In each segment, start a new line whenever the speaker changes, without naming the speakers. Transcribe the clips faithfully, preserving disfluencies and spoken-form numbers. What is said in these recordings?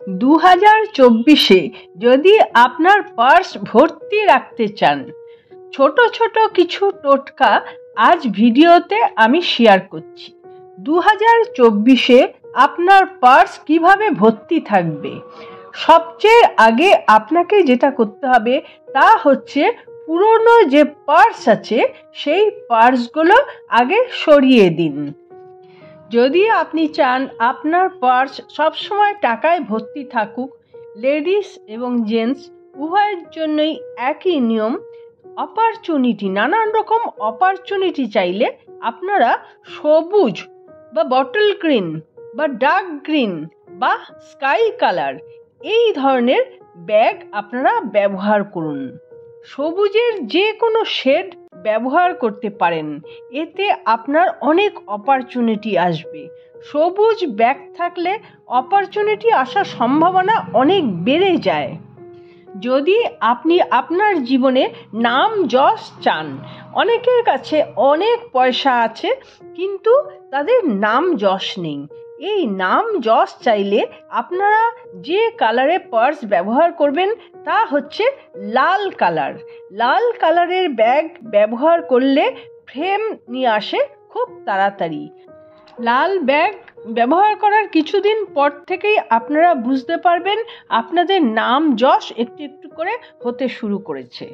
দু হাজার চব্বিশে যদি আপনার পার্স ভর্তি রাখতে চান, ছোট ছোট কিছু টোটকা আজ ভিডিওতে আমি শেয়ার করছি। দু হাজার চব্বিশে আপনার পার্স কিভাবে ভর্তি থাকবে। সবচেয়ে আগে আপনাকে যেটা করতে হবে তা হচ্ছে পুরনো যে পার্স আছে সেই পার্সগুলো আগে সরিয়ে দিন। যদি আপনি চান আপনার পার্স সবসময় টাকায় ভর্তি থাকুক, লেডিস এবং জেন্টস উভয়ের জন্যই একই নিয়ম। অপরচুনিটি, নানান রকম অপরচুনিটি চাইলে আপনারা সবুজ বা বটল গ্রিন বা ডার্ক গ্রিন বা স্কাই কালার এই ধরনের ব্যাগ আপনারা ব্যবহার করুন। সবুজের যে কোনো শেড ব্যবহার করতে পারেন, এতে আপনার অনেক অপরচুনিটি আসবে। সবুজ ব্যাগ থাকলে অপরচুনিটি আসার সম্ভাবনা অনেক বেড়ে যায়। যদি আপনি আপনার জীবনে নাম যশ চান, অনেকের কাছে অনেক পয়সা আছে কিন্তু তাদের নাম যশ নেই। এই নাম যশ চাইলে আপনারা যে কালারে পার্স ব্যবহার করবেন তা হচ্ছে লাল কালার। লাল কালারের ব্যাগ ব্যবহার করলে ফ্রেম নিয়ে আসে খুব তাড়াতাড়ি। লাল ব্যাগ ব্যবহার করার কিছুদিন পর থেকেই আপনারা বুঝতে পারবেন আপনাদের নাম যশ একটু একটু করে হতে শুরু করেছে।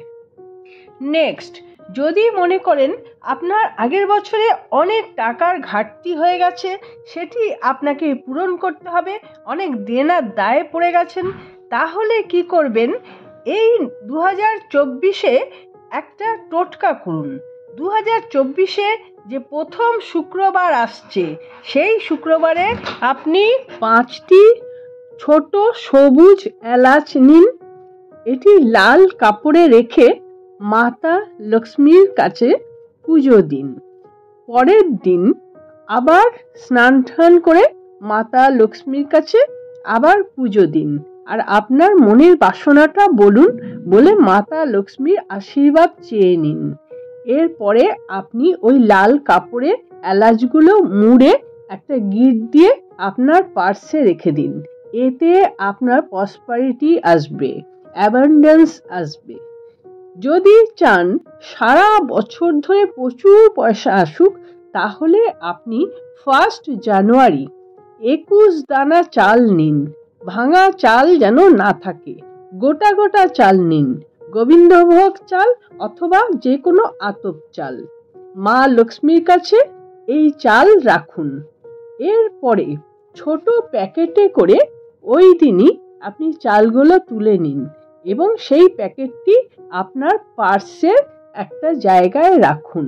নেক্সট, যদি মনে করেন আপনার আগের বছরে অনেক টাকার ঘাটতি হয়ে গেছে, সেটি আপনাকে পূরণ করতে হবে, অনেক দেনার দায়ে পড়ে গেছেন, তাহলে কি করবেন? এই দু হাজার চব্বিশে একটা টোটকা করুন। দু হাজার চব্বিশে যে প্রথম শুক্রবার আসছে, সেই শুক্রবারে আপনি পাঁচটি ছোট সবুজ এলাচ নিন। এটি লাল কাপড়ে রেখে মাতা লক্ষ্মীর কাছে পুজো দিন। পরের দিন আবার স্নান টান করে মাতা লক্ষ্মীর কাছে আবার পুজো দিন, আর আপনার মনের বাসনাটা বলুন, বলে মাতা লক্ষ্মীর আশীর্বাদ চেয়ে নিন। এরপরে আপনি ওই লাল কাপড়ে এলাচগুলো মুড়ে একটা গিট দিয়ে আপনার পার্সে রেখে দিন। এতে আপনার প্রসপারিটি আসবে, অ্যাবান্ডেন্স আসবে। যদি চান সারা বছর ধরে প্রচুর পয়সা আসুক, তাহলে আপনি ফার্স্ট জানুয়ারি একুশ দানা চাল নিন। ভাঙা চাল যেন না থাকে, গোটা গোটা চাল নিন। গোবিন্দভোগ চাল অথবা যে কোনো আতপ চাল। মা লক্ষ্মীর কাছে এই চাল রাখুন। এরপরে ছোট প্যাকেটে করে ওই দিনই আপনি চালগুলো তুলে নিন এবং সেই প্যাকেটটি আপনার পার্সের একটা জায়গায় রাখুন।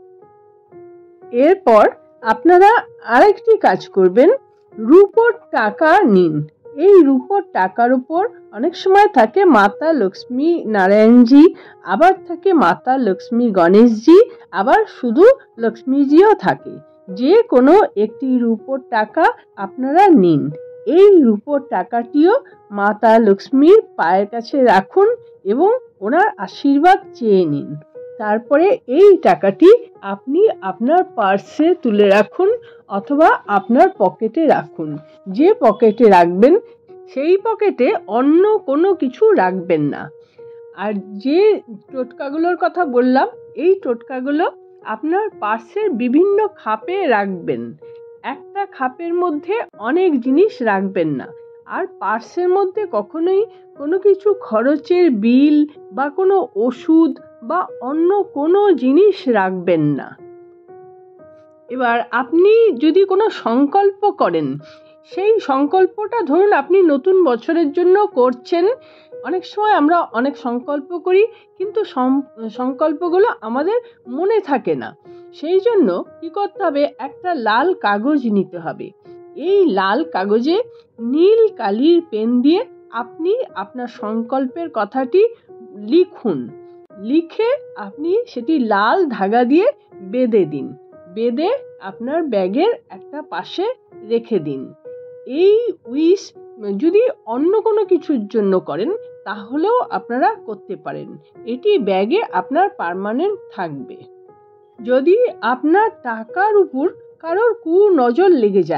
এরপর আপনারা আরেকটি কাজ করবেন, রূপোর টাকা নিন। এই রূপোর টাকার উপর অনেক সময় থাকে মাতা লক্ষ্মী নারায়ণজি, আবার থাকে মাতা লক্ষ্মী গণেশজি, আবার শুধু লক্ষ্মীজিও থাকে। যে কোনো একটি রূপোর টাকা আপনারা নিন। এই রূপোর টাকাটিও মাতা লক্ষ্মীর পায়ের কাছে রাখুন এবং ওনার আশীর্বাদ চেয়ে নিন। তারপরে এই টাকাটি আপনি আপনার পার্সে তুলে রাখুন অথবা আপনার পকেটে রাখুন। যে পকেটে রাখবেন সেই পকেটে অন্য কোনো কিছু রাখবেন না। আর যে টোটকাগুলোর কথা বললাম, এই টোটকাগুলো আপনার পার্সের বিভিন্ন খাপে রাখবেন। একটা খাপের মধ্যে অনেক জিনিস রাখবেন না। আর পার্সের মধ্যে কখনোই কোনো কিছু খরচের বিল বা কোনো ওষুধ বা অন্য কোনো জিনিস রাখবেন না। এবার আপনি যদি কোনো সংকল্প করেন, সেই সংকল্পটা ধরুন আপনি নতুন বছরের জন্য করছেন। অনেক সময় আমরা অনেক সংকল্প করি কিন্তু সংকল্পগুলো আমাদের মনে থাকে না। সেই জন্য কি করতে হবে, একটা লাল কাগজ নিতে হবে। এই লাল কাগজে নীল কালির পেন দিয়ে আপনি আপনার সংকল্পের কথাটি লিখুন। লিখে আপনি সেটি লাল ধাগা দিয়ে বেঁধে দিন। বেঁধে আপনার ব্যাগের একটা পাশে রেখে দিন। এই উইশ যদি অন্য কোনো কিছুর জন্য করেন তাহলেও আপনারা করতে পারেন। এটি ব্যাগে আপনার পার্মানেন্ট থাকবে। যদি আপনার টাকার উপর কারোর কুনজর লেগে যায়,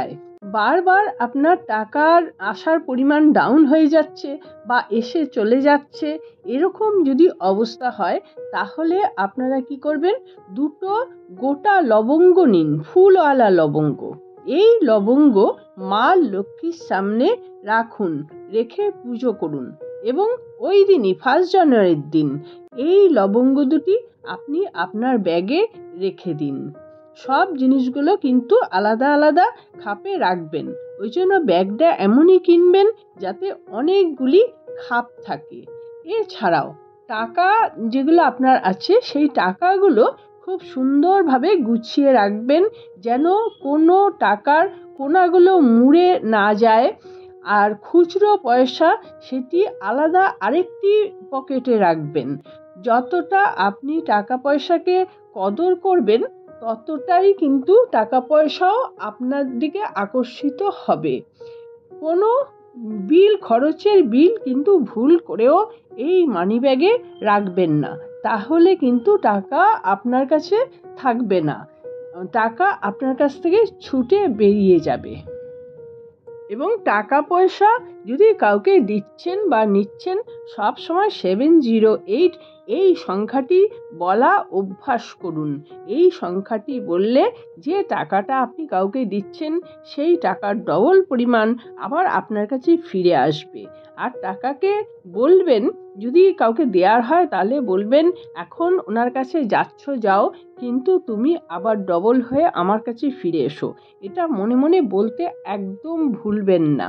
বারবার আপনার টাকার আসার পরিমাণ ডাউন হয়ে যাচ্ছে বা এসে চলে যাচ্ছে, এরকম যদি অবস্থা হয় তাহলে আপনারা কি করবেন, দুটো গোটা লবঙ্গ নিন, ফুলওয়ালা লবঙ্গ। এই লবঙ্গ মা লক্ষ্মীর সামনে রাখুন, রেখে পুজো করুন এবং ওই দিনই ফার্স্ট জানুয়ারির দিন এই লবঙ্গ দুটি আপনি আপনার ব্যাগে রেখে দিন। সব জিনিসগুলো কিন্তু আলাদা আলাদা খাপে রাখবেন। ওই জন্য ব্যাগটা এমনই কিনবেন যাতে অনেকগুলি খাপ থাকে। এছাড়াও টাকা যেগুলো আপনার আছে সেই টাকাগুলো খুব সুন্দরভাবে গুছিয়ে রাখবেন, যেন কোনো টাকার কোনাগুলো মুড়ে না যায়। আর খুচরো পয়সা সেটি আলাদা আরেকটি পকেটে রাখবেন। যতটা আপনি টাকা পয়সাকে কদর করবেন ততটাই কিন্তু টাকা পয়সাও আপনার দিকে আকর্ষিত হবে। কোনো বিল, খরচের বিল কিন্তু ভুল করেও এই মানিব্যাগে রাখবেন না, তাহলে কিন্তু টাকা আপনার কাছে থাকবে না, টাকা আপনার কাছ থেকে ছুটে বেরিয়ে যাবে। এবং টাকা পয়সা যদি কাউকে দিচ্ছেন বা নিচ্ছেন, সব সময় সেভেন জিরো এইট এই সংখ্যাটি বলা অভ্যাস করুন। এই সংখ্যাটি বললে যে টাকাটা আপনি কাউকে দিচ্ছেন সেই টাকার ডবল পরিমাণ আবার আপনার কাছে ফিরে আসবে। আর টাকাকে বলবেন, যদি কাউকে দেওয়ার হয় তাহলে বলবেন, এখন ওনার কাছে যাচ্ছ যাও, কিন্তু তুমি আবার ডবল হয়ে আমার কাছে ফিরে এসো। এটা মনে মনে বলতে একদম ভুলবেন না।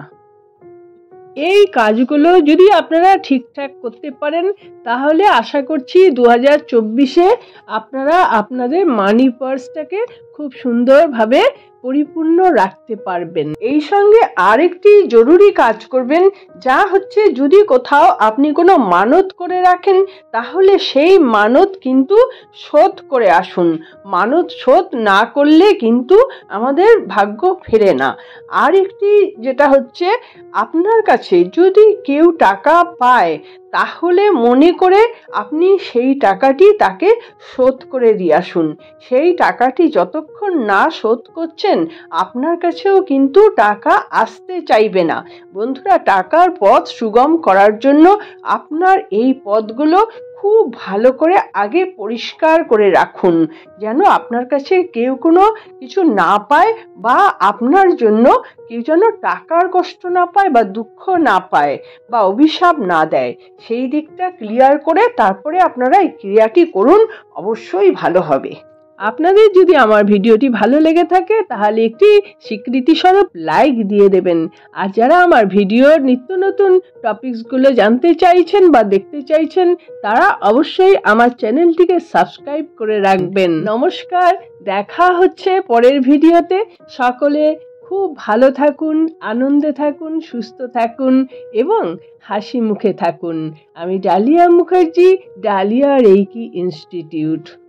এই কাজগুলো যদি আপনারা ঠিকঠাক করতে পারেন তাহলে আশা করছি দু হাজার চব্বিশে আপনারা আপনাদের মানি পার্সটাকে খুব সুন্দরভাবে পরিপূর্ণ রাখতে পারবেন। এই সঙ্গে আরেকটি জরুরি কাজ করবেন, যা হচ্ছে যদি কোথাও আপনি কোনো মানত করে রাখেন তাহলে সেই মানত কিন্তু শোধ করে আসুন। মানত শোধ না করলে কিন্তু আমাদের ভাগ্য ফেরে না। আর একটি যেটা হচ্ছে, আপনার কাছে যদি কেউ টাকা পায় তাহলে মনে করে আপনি সেই টাকাটি তাকে শোধ করে দিয়ে আসুন। সেই টাকাটি যতক্ষণ না শোধ করছেন আপনার কাছেও কিন্তু টাকা আসতে চাইবে না। বন্ধুরা, টাকার পথ সুগম করার জন্য আপনার এই পথগুলো খুব ভালো করে আগে পরিষ্কার করে রাখুন, যেন আপনার কাছে কেউ কোনো কিছু না পায় বা আপনার জন্য কেউ যেন টাকার কষ্ট না পায় বা দুঃখ না পায় বা অভিশাপ না দেয়। সেই দিকটা ক্লিয়ার করে তারপরে আপনারা এই ক্রিয়াটি করুন, অবশ্যই ভালো হবে। আপনাদের যদি আমার ভিডিওটি ভালো লেগে থাকে তাহলে একটি স্বীকৃতি স্বরূপ লাইক দিয়ে দেবেন। আর যারা আমার ভিডিওর নিত্য নতুন টপিকসগুলো জানতে চাইছেন বা দেখতে চাইছেন তারা অবশ্যই আমার চ্যানেলটিকে সাবস্ক্রাইব করে রাখবেন। নমস্কার, দেখা হচ্ছে পরের ভিডিওতে। সকলে খুব ভালো থাকুন, আনন্দে থাকুন, সুস্থ থাকুন এবং হাসি মুখে থাকুন। আমি ডালিয়া মুখার্জি, ডালিয়া রেইকি ইনস্টিটিউট।